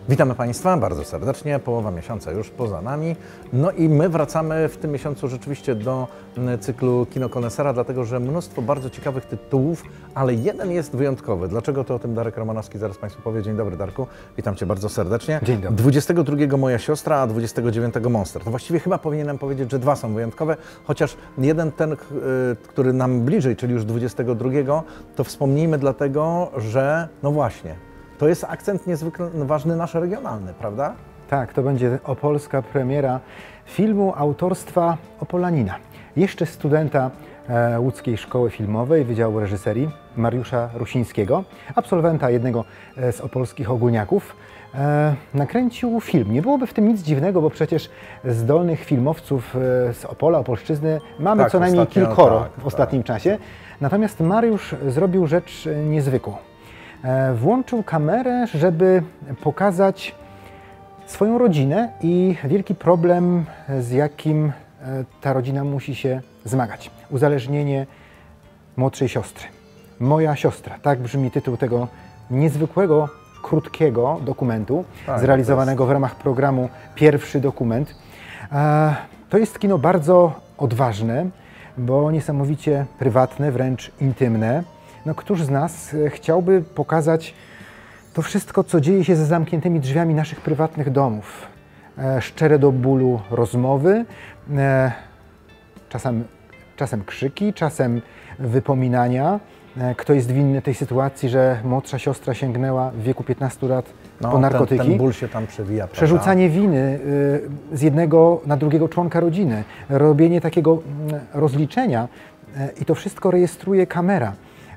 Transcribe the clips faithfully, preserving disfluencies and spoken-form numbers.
Witamy Państwa bardzo serdecznie, połowa miesiąca już poza nami. No i my wracamy w tym miesiącu rzeczywiście do cyklu Kino Konesera, dlatego że mnóstwo bardzo ciekawych tytułów, ale jeden jest wyjątkowy. Dlaczego, to o tym Darek Romanowski zaraz Państwu powie. Dzień dobry, Darku, witam Cię bardzo serdecznie. Dzień dobry. dwudziestego drugiego Moja siostra, a dwudziestego dziewiątego Monster. To właściwie chyba powinienem powiedzieć, że dwa są wyjątkowe, chociaż jeden ten, który nam bliżej, czyli już dwudziestego drugiego, to wspomnijmy dlatego, że no właśnie, to jest akcent niezwykle ważny nasz regionalny, prawda? Tak, to będzie opolska premiera filmu autorstwa Opolanina. Jeszcze studenta e, Łódzkiej Szkoły Filmowej Wydziału Reżyserii Mariusza Rusińskiego, absolwenta jednego z opolskich ogólniaków, e, nakręcił film. Nie byłoby w tym nic dziwnego, bo przecież zdolnych filmowców e, z Opola, Opolszczyzny mamy tak, co najmniej ostatnio, kilkoro tak, w ostatnim tak. czasie. Natomiast Mariusz zrobił rzecz niezwykłą. Włączył kamerę, żeby pokazać swoją rodzinę i wielki problem, z jakim ta rodzina musi się zmagać. Uzależnienie młodszej siostry. Moja siostra, tak brzmi tytuł tego niezwykłego, krótkiego dokumentu, tak, zrealizowanego w ramach programu Pierwszy Dokument. To jest kino bardzo odważne, bo niesamowicie prywatne, wręcz intymne. No, któż z nas chciałby pokazać to wszystko, co dzieje się za zamkniętymi drzwiami naszych prywatnych domów? E, szczere do bólu rozmowy, e, czasem, czasem krzyki, czasem wypominania. E, kto jest winny tej sytuacji, że młodsza siostra sięgnęła w wieku piętnastu lat no, po narkotyki? Ten, ten ból się tam przewija. Przerzucanie prawda? winy y, z jednego na drugiego członka rodziny, robienie takiego y, rozliczenia y, i to wszystko rejestruje kamera.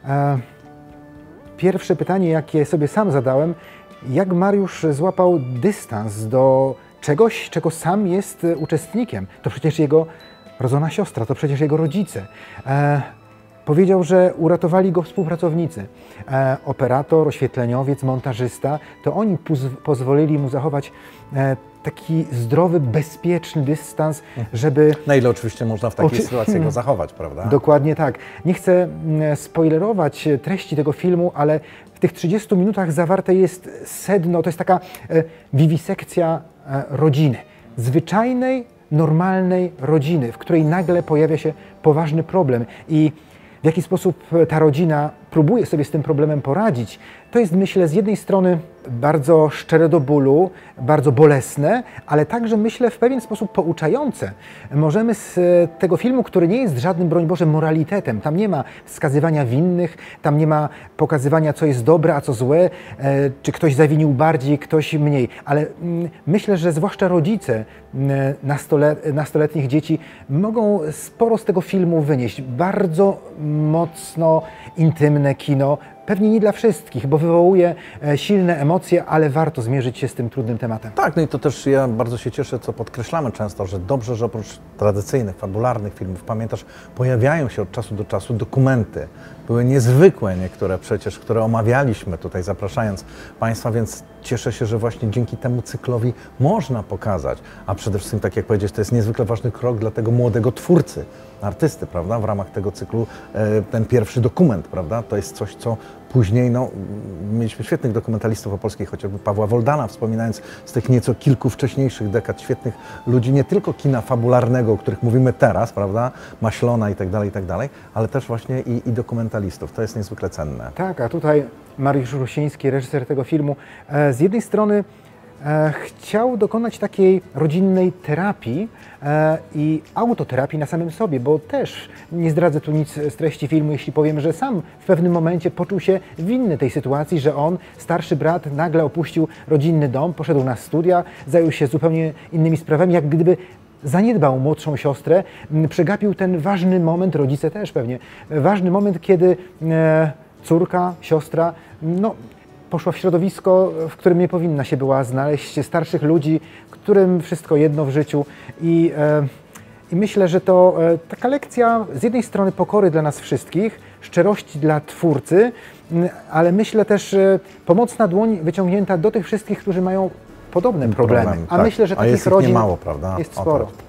Pierwsze pytanie, jakie sobie sam zadałem, jak Mariusz złapał dystans do czegoś, czego sam jest uczestnikiem. To przecież jego rodzona siostra, to przecież jego rodzice. E, powiedział, że uratowali go współpracownicy. E, operator, oświetleniowiec, montażysta, to oni pozwolili mu zachować e, taki zdrowy, bezpieczny dystans, żeby... Na ile oczywiście można w takiej Oczy... sytuacji go zachować, prawda? Dokładnie tak. Nie chcę spoilerować treści tego filmu, ale w tych trzydziestu minutach zawarte jest sedno, to jest taka e, wiwisekcja e, rodziny. Zwyczajnej, normalnej rodziny, w której nagle pojawia się poważny problem i w jaki sposób ta rodzina próbuje sobie z tym problemem poradzić, to jest, myślę, z jednej strony bardzo szczere do bólu, bardzo bolesne, ale także, myślę, w pewien sposób pouczające. Możemy z tego filmu, który nie jest żadnym, broń Boże, moralitetem, tam nie ma wskazywania winnych, tam nie ma pokazywania, co jest dobre, a co złe, czy ktoś zawinił bardziej, ktoś mniej, ale myślę, że zwłaszcza rodzice nastoletnich dzieci mogą sporo z tego filmu wynieść. Bardzo mocno intymne kino, pewnie nie dla wszystkich, bo wywołuje silne emocje, ale warto zmierzyć się z tym trudnym tematem. Tak, no i to też ja bardzo się cieszę, co podkreślamy często, że dobrze, że oprócz tradycyjnych, fabularnych filmów, pamiętasz, pojawiają się od czasu do czasu dokumenty. Były niezwykłe niektóre przecież, które omawialiśmy tutaj, zapraszając Państwa, więc cieszę się, że właśnie dzięki temu cyklowi można pokazać, a przede wszystkim, tak jak powiedzieć, to jest niezwykle ważny krok dla tego młodego twórcy, artysty, prawda, w ramach tego cyklu, ten pierwszy dokument, prawda, to jest coś, co później, no, mieliśmy świetnych dokumentalistów opolskich, chociażby Pawła Woldana, wspominając z tych nieco kilku wcześniejszych dekad, świetnych ludzi, nie tylko kina fabularnego, o których mówimy teraz, prawda, Maślona i tak dalej, i tak dalej, ale też właśnie i, i dokumentalistów. To jest niezwykle cenne. Tak, a tutaj Mariusz Rusiński, reżyser tego filmu, z jednej strony E, chciał dokonać takiej rodzinnej terapii e, i autoterapii na samym sobie, bo też nie zdradzę tu nic z treści filmu, jeśli powiem, że sam w pewnym momencie poczuł się winny tej sytuacji, że on, starszy brat, nagle opuścił rodzinny dom, poszedł na studia, zajął się zupełnie innymi sprawami, jak gdyby zaniedbał młodszą siostrę, przegapił ten ważny moment, rodzice też pewnie, ważny moment, kiedy e, córka, siostra, no, poszła w środowisko, w którym nie powinna się była znaleźć, starszych ludzi, którym wszystko jedno w życiu. I, e, i myślę, że to e, taka lekcja z jednej strony pokory dla nas wszystkich, szczerości dla twórcy, ale myślę też e, pomocna dłoń wyciągnięta do tych wszystkich, którzy mają podobne problemy. Problem, A tak. myślę, że A takich jest ich rodzin niemało, prawda? jest O sporo. to.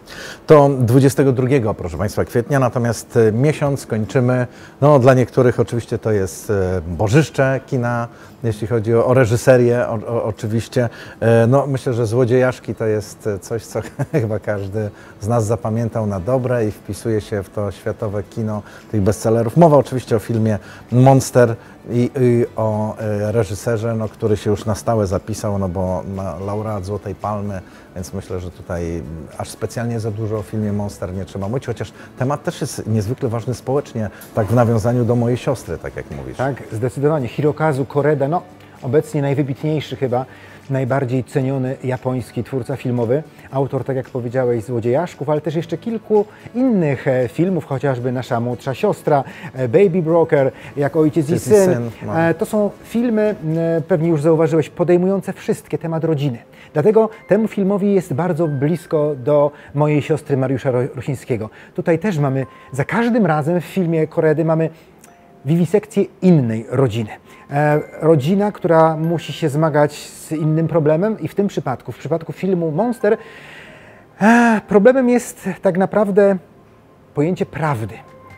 To dwudziestego drugiego, proszę Państwa, kwietnia, natomiast miesiąc kończymy, no dla niektórych oczywiście to jest bożyszcze kina, jeśli chodzi o, o reżyserię, o, o, oczywiście. No myślę, że Złodziejaszki to jest coś, co chyba każdy z nas zapamiętał na dobre i wpisuje się w to światowe kino tych bestsellerów. Mowa oczywiście o filmie Monster i, i o reżyserze, no, który się już na stałe zapisał, no bo ma laureat Złotej Palmy, więc myślę, że tutaj aż specjalnie za dużo o filmie Monster nie trzeba mówić, chociaż temat też jest niezwykle ważny społecznie, tak w nawiązaniu do mojej siostry, tak jak mówisz. Tak, zdecydowanie. Hirokazu Koreda, no obecnie najwybitniejszy chyba, najbardziej ceniony japoński twórca filmowy, autor, tak jak powiedziałeś, Złodziejaszków, ale też jeszcze kilku innych filmów, chociażby Nasza młodsza siostra, Baby Broker, Jak ojciec i syn. syn no. To są filmy, pewnie już zauważyłeś, podejmujące wszystkie temat rodziny. Dlatego temu filmowi jest bardzo blisko do mojej siostry Mariusza Rosińskiego. Tutaj też mamy, za każdym razem w filmie Koredy mamy wiwisekcję innej rodziny. E, rodzina, która musi się zmagać z innym problemem i w tym przypadku, w przypadku filmu Monster, e, problemem jest tak naprawdę pojęcie prawdy.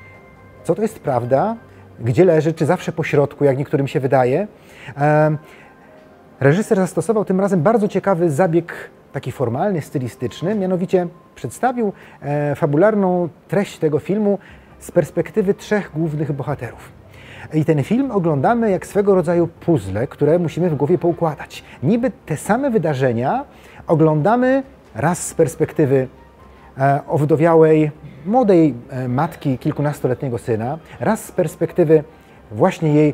Co to jest prawda? Gdzie leży? Czy zawsze po środku, jak niektórym się wydaje? E, reżyser zastosował tym razem bardzo ciekawy zabieg, taki formalny, stylistyczny, mianowicie przedstawił e, fabularną treść tego filmu z perspektywy trzech głównych bohaterów. I ten film oglądamy jak swego rodzaju puzzle, które musimy w głowie poukładać. Niby te same wydarzenia oglądamy raz z perspektywy e, owdowiałej, młodej e, matki kilkunastoletniego syna, raz z perspektywy właśnie jej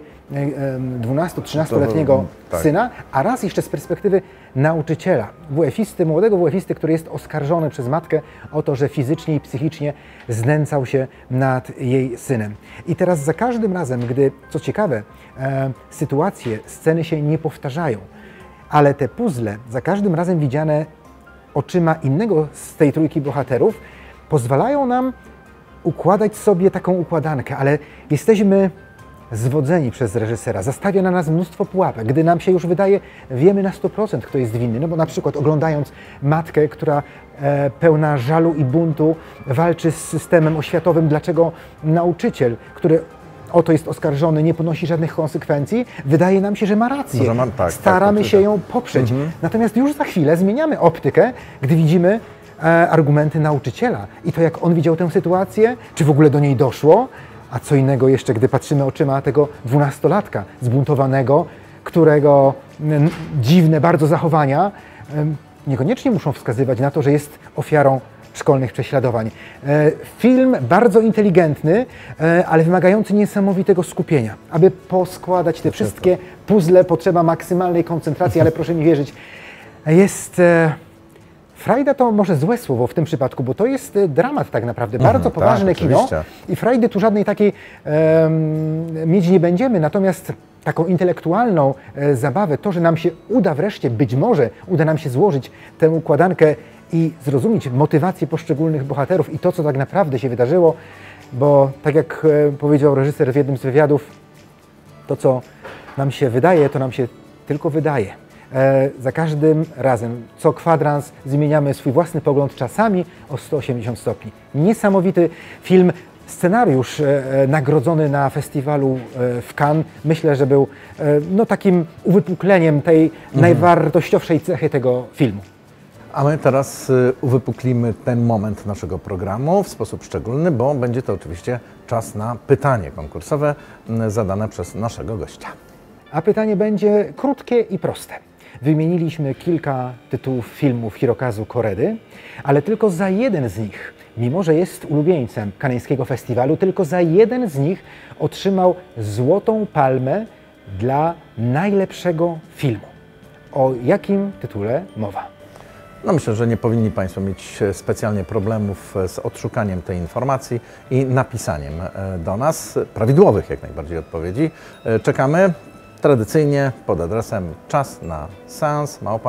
dwunasto-trzynastoletniego tak. syna, a raz jeszcze z perspektywy nauczyciela, wuefisty, młodego wuefisty, który jest oskarżony przez matkę o to, że fizycznie i psychicznie znęcał się nad jej synem. I teraz za każdym razem, gdy, co ciekawe, e, sytuacje, sceny się nie powtarzają, ale te puzzle, za każdym razem widziane oczyma innego z tej trójki bohaterów, pozwalają nam układać sobie taką układankę, ale jesteśmy zwodzeni przez reżysera, zastawia na nas mnóstwo pułapek, gdy nam się już wydaje, wiemy na sto procent, kto jest winny, no bo na przykład oglądając matkę, która e, pełna żalu i buntu walczy z systemem oświatowym, dlaczego nauczyciel, który o to jest oskarżony, nie ponosi żadnych konsekwencji, wydaje nam się, że ma rację. Mam, tak, Staramy tak, się ją poprzeć. Mhm. Natomiast już za chwilę zmieniamy optykę, gdy widzimy e, argumenty nauczyciela i to, jak on widział tę sytuację, czy w ogóle do niej doszło. A co innego jeszcze, gdy patrzymy oczyma tego dwunastolatka zbuntowanego, którego dziwne bardzo zachowania niekoniecznie muszą wskazywać na to, że jest ofiarą szkolnych prześladowań. Film bardzo inteligentny, ale wymagający niesamowitego skupienia. Aby poskładać te wszystkie puzzle, potrzeba maksymalnej koncentracji, ale proszę mi wierzyć, jest... Frajda to może złe słowo w tym przypadku, bo to jest dramat tak naprawdę, bardzo mhm, poważne tak, kino oczywiście. I frajdy tu żadnej takiej um, mieć nie będziemy, natomiast taką intelektualną e, zabawę, to, że nam się uda wreszcie, być może uda nam się złożyć tę układankę i zrozumieć motywację poszczególnych bohaterów i to, co tak naprawdę się wydarzyło, bo tak jak e, powiedział reżyser w jednym z wywiadów, to, co nam się wydaje, to nam się tylko wydaje. E, za każdym razem, co kwadrans, zmieniamy swój własny pogląd, czasami o sto osiemdziesiąt stopni. Niesamowity film, scenariusz e, nagrodzony na festiwalu e, w Cannes. Myślę, że był e, no, takim uwypukleniem tej mhm. najwartościowszej cechy tego filmu. A my teraz y, uwypuklimy ten moment naszego programu w sposób szczególny, bo będzie to oczywiście czas na pytanie konkursowe y, zadane przez naszego gościa. A pytanie będzie krótkie i proste. Wymieniliśmy kilka tytułów filmów Hirokazu Koredy, ale tylko za jeden z nich, mimo że jest ulubieńcem kaneńskiego festiwalu, tylko za jeden z nich otrzymał Złotą Palmę dla najlepszego filmu. O jakim tytule mowa? No myślę, że nie powinni Państwo mieć specjalnie problemów z odszukaniem tej informacji i napisaniem do nas prawidłowych jak najbardziej odpowiedzi. Czekamy tradycyjnie pod adresem czas na seans małpa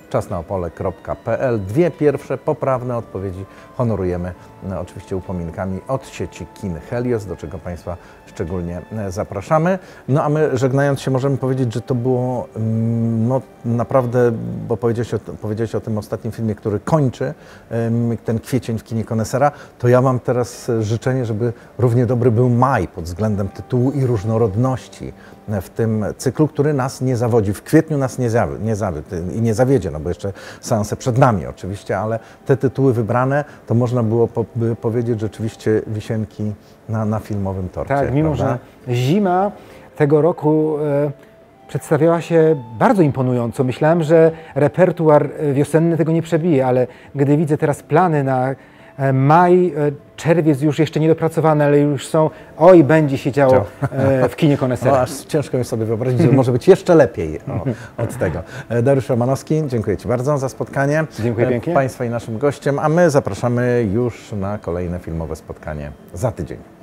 czas na opole kropka p l. Dwie pierwsze poprawne odpowiedzi honorujemy no, oczywiście upominkami od sieci kin Helios, do czego Państwa szczególnie zapraszamy. No a my, żegnając się, możemy powiedzieć, że to było no, naprawdę, bo powiedziałeś o, powiedziałeś o tym ostatnim filmie, który kończy ten kwiecień w kinie Konesera, to ja mam teraz życzenie, żeby równie dobry był maj pod względem tytułu i różnorodności w tym cyklu, który nas nie zawodzi. W kwietniu nas nie zawiedzie, nie zawiedzie i nie zawiedzie, no bo jeszcze seanse przed nami oczywiście, ale te tytuły wybrane, to można było po, by powiedzieć rzeczywiście wisienki na, na filmowym torcie. Tak, mimo prawda? że zima tego roku e, przedstawiała się bardzo imponująco. Myślałem, że repertuar wiosenny tego nie przebije, ale gdy widzę teraz plany na e, maj, e, czerwiec już jeszcze niedopracowane, ale już są, oj, będzie się działo e, w kinie Konesera. No, aż ciężko mi sobie wyobrazić, że może być jeszcze lepiej o, od tego. Dariusz Romanowski, dziękuję Ci bardzo za spotkanie. Dziękuję pięknie. Państwa i naszym gościem, a my zapraszamy już na kolejne filmowe spotkanie za tydzień.